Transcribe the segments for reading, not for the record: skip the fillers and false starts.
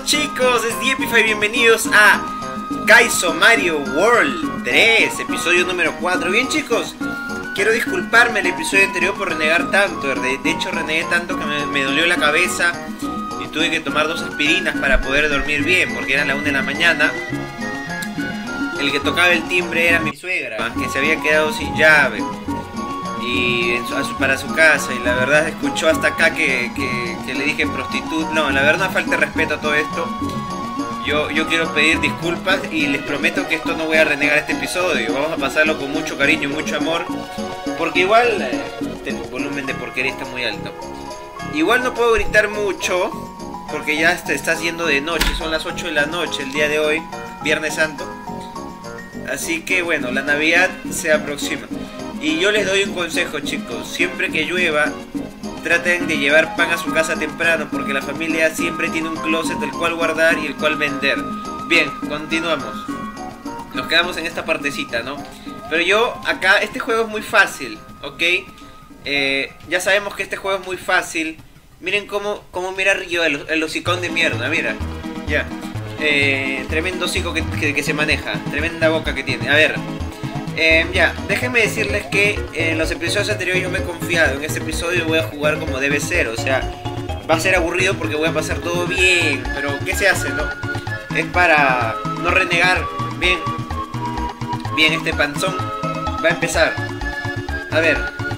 chicos, es Diepify, bienvenidos a Kaizo Mario World 3, episodio número 4. Bien chicos, quiero disculparme el episodio anterior por renegar tanto. De hecho renegué tanto que me dolió la cabeza y tuve que tomar 2 aspirinas para poder dormir bien, porque era la 1 de la mañana. El que tocaba el timbre era mi suegra, que se había quedado sin llave y para su casa, y la verdad escuchó hasta acá que le dije prostituta. No, la verdad, falta de respeto a todo esto. Yo quiero pedir disculpas y les prometo que esto no voy a renegar este episodio. Vamos a pasarlo con mucho cariño y mucho amor, porque igual el volumen de porquería está muy alto. Igual no puedo gritar mucho porque ya está haciendo de noche, son las 8 de la noche el día de hoy, Viernes Santo. Así que bueno, la Navidad se aproxima. Y yo les doy un consejo, chicos: siempre que llueva, traten de llevar pan a su casa temprano, porque la familia siempre tiene un closet el cual guardar y el cual vender. Bien, continuamos. Nos quedamos en esta partecita, ¿no? Pero yo acá, este juego es muy fácil, ¿ok? Ya sabemos que este juego es muy fácil. Miren cómo mira Ryo, el hocicón de mierda, mira. Ya. Tremendo hocico que se maneja. Tremenda boca que tiene. A ver. Ya, déjenme decirles que en los episodios anteriores yo me he confiado. En este episodio voy a jugar como debe ser. O sea, va a ser aburrido porque voy a pasar todo bien. Pero, ¿qué se hace, no? Es para no renegar. Bien. Bien, este panzón va a empezar. A ver.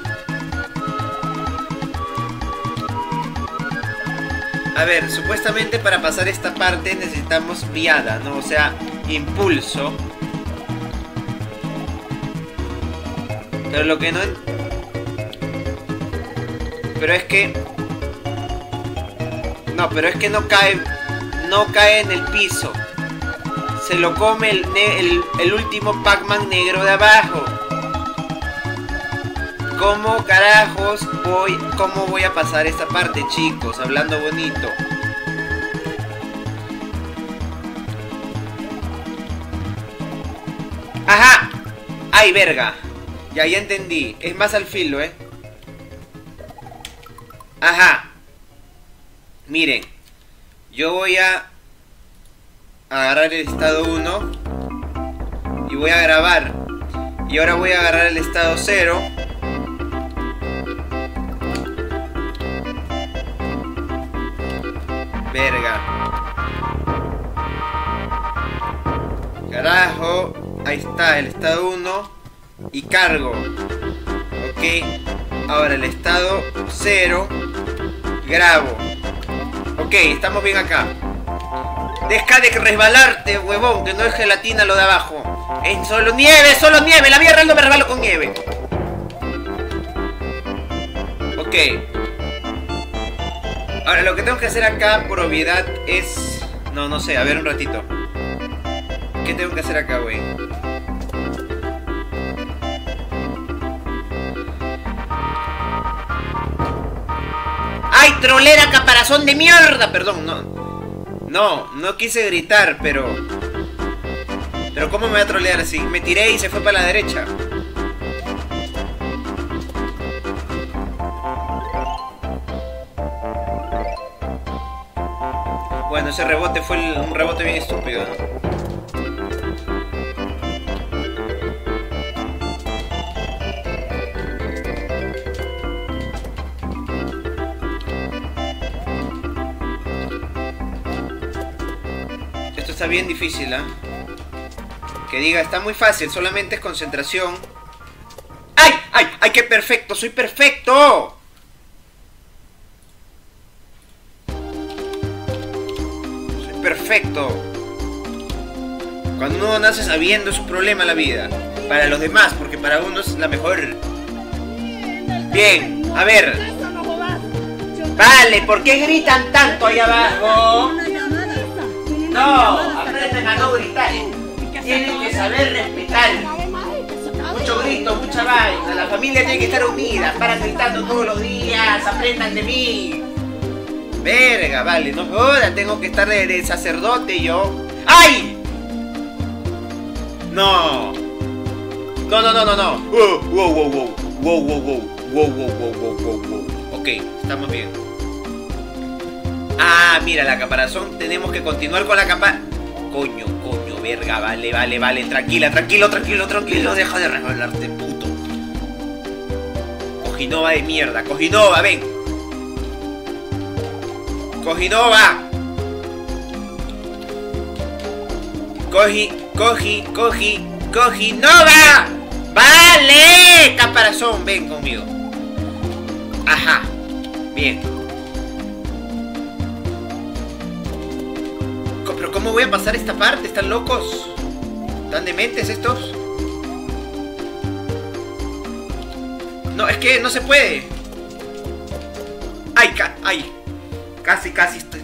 A ver, supuestamente para pasar esta parte necesitamos viada, ¿no? O sea, impulso. Pero lo que no... Pero es que... No, pero es que no cae en el piso. Se lo come el último Pac-Man negro de abajo. ¿Cómo carajos cómo voy a pasar esta parte, chicos? Hablando bonito. ¡Ajá! ¡Ay, verga! Ya entendí. Es más al filo, ¿eh? Ajá. Miren. Yo voy a agarrar el estado 1 y voy a grabar. Y ahora voy a agarrar el estado 0. Verga. Carajo. Ahí está el estado 1. Y cargo. Ok. Ahora el estado 0. Grabo. Ok, estamos bien acá. Deja de resbalarte, huevón, que no es gelatina lo de abajo. Es solo nieve, solo nieve. La vida real no me resbalo con nieve. Ok. Ahora lo que tengo que hacer acá, por obviedad, es... No sé, a ver un ratito. ¿Qué tengo que hacer acá, güey? ¡Ay, trolera, caparazón de mierda! Perdón, no quise gritar, pero ¿cómo me voy a trolear así? Me tiré y se fue para la derecha. Bueno, ese rebote fue un rebote bien estúpido, ¿no? Está bien difícil, ¿eh? Que diga, está muy fácil, solamente es concentración. ¡Ay! ¡Ay! ¡Ay! ¡Qué perfecto! ¡Soy perfecto! Soy perfecto. Cuando uno nace sabiendo es un problema la vida. Para los demás, porque para uno es la mejor. Bien, a ver. Vale, ¿por qué gritan tanto ahí abajo? No, aprendan a no gritar. Tienen que saber respetar. Mucho grito, mucha vaina. La familia tiene que estar unida. Paran gritando todos los días. Aprendan de mí. Verga, vale, no joda. Tengo que estar de sacerdote yo. ¡Ay! No. No. Wow. Ok, estamos bien. Ah, mira, la caparazón. Tenemos que continuar con la capa... Coño, verga. Vale. Tranquilo. Deja de resbalarte, puto. Cojinova de mierda. Cojinova, ven. Cojinova. Cojinova. Vale. Caparazón, ven conmigo. Ajá. Bien. Pero ¿cómo voy a pasar esta parte? ¿Están locos? ¿Están dementes estos? No, es que no se puede. Ay, casi estoy...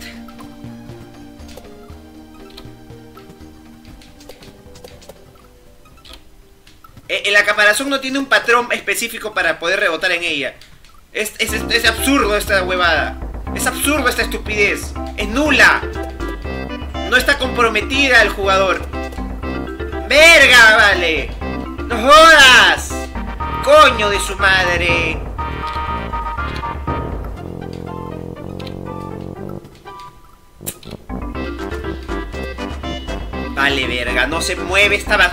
La caparazón no tiene un patrón específico para poder rebotar en ella. Es absurdo esta huevada. Es absurdo esta estupidez. Es nula. No está comprometida el jugador. ¡Verga, vale! ¡No jodas! ¡Coño de su madre! Vale, verga, no se mueve esta...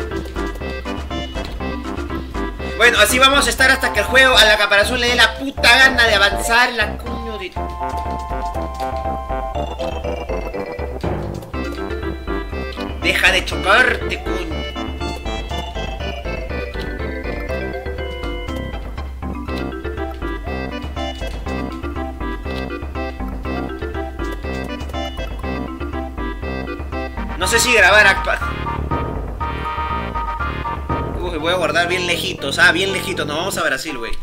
Bueno, así vamos a estar hasta que el juego a la caparazón le dé la puta gana de avanzar la coño de... Deja de chocarte, coño. No sé si grabar acá. Uy, voy a guardar bien lejitos. Ah, bien lejitos. Nos vamos a Brasil, güey.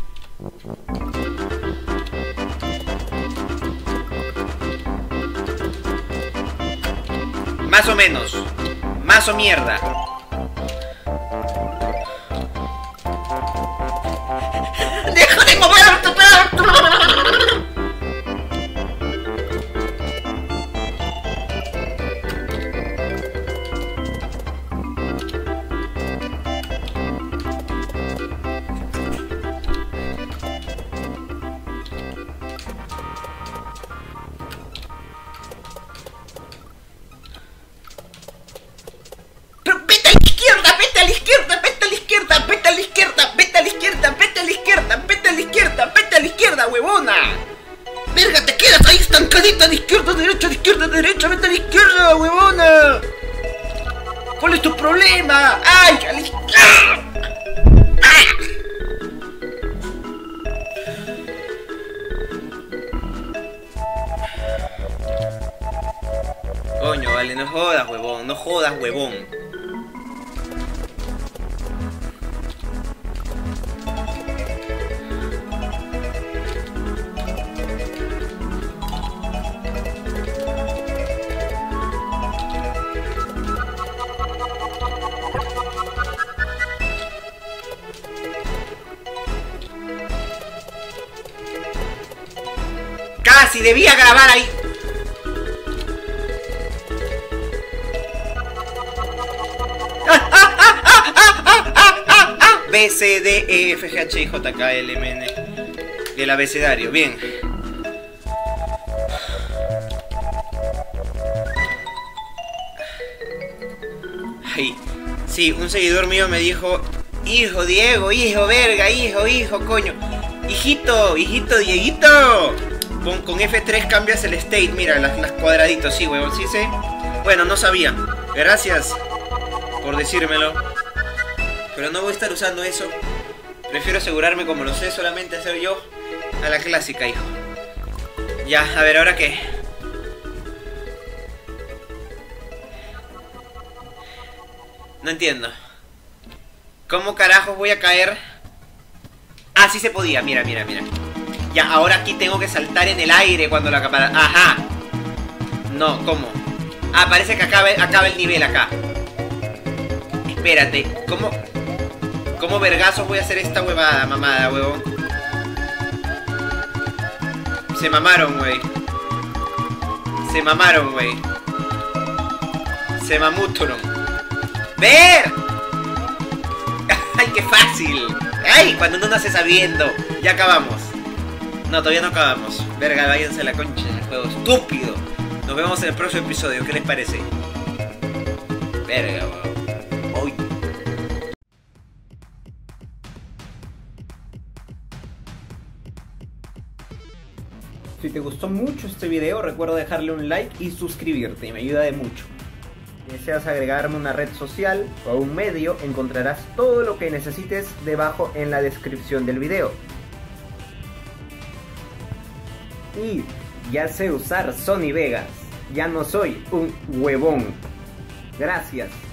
Más o menos. Más o mierda. ¡Deja de moverte! ¡Huevona! ¡Verga, te quedas ahí estancadita de izquierda a derecha, vete a la izquierda, huevona! ¿Cuál es tu problema? ¡Ay, a la izquierda! Coño, vale, no jodas, huevón, no jodas, huevón. Casi debía grabar ahí. B, C, D, E, F, G, H, I, J, K, L, M, N. El abecedario, bien. Ay, sí, un seguidor mío me dijo: hijo Diego, hijo verga, hijo, coño. Hijito, Dieguito. Con F3 cambias el state, mira, las cuadraditos, sí, huevón, sí sé. Bueno, no sabía. Gracias por decírmelo. Pero no voy a estar usando eso. Prefiero asegurarme, como lo sé solamente hacer yo, a la clásica, hijo. Ya, a ver, ¿ahora qué? No entiendo. ¿Cómo carajos voy a caer? Ah, sí se podía, mira. Ya, ahora aquí tengo que saltar en el aire cuando la capara... Ajá. No, ¿cómo? Ah, parece que acaba el nivel acá. Espérate, ¿Cómo vergazos voy a hacer esta huevada, mamada, huevón? Se mamaron, güey. Se mamutron. ¡Ver! ¡Ay, qué fácil! ¡Ay! Cuando uno nace sabiendo. Ya acabamos. No, todavía no acabamos. Verga, váyanse a la concha del juego estúpido. Nos vemos en el próximo episodio. ¿Qué les parece? Verga, weón. Uy. Si te gustó mucho este video, recuerda dejarle un like y suscribirte, me ayuda de mucho. Si deseas agregarme una red social o un medio, encontrarás todo lo que necesites debajo en la descripción del video. Y ya sé usar Sony Vegas, ya no soy un huevón. Gracias.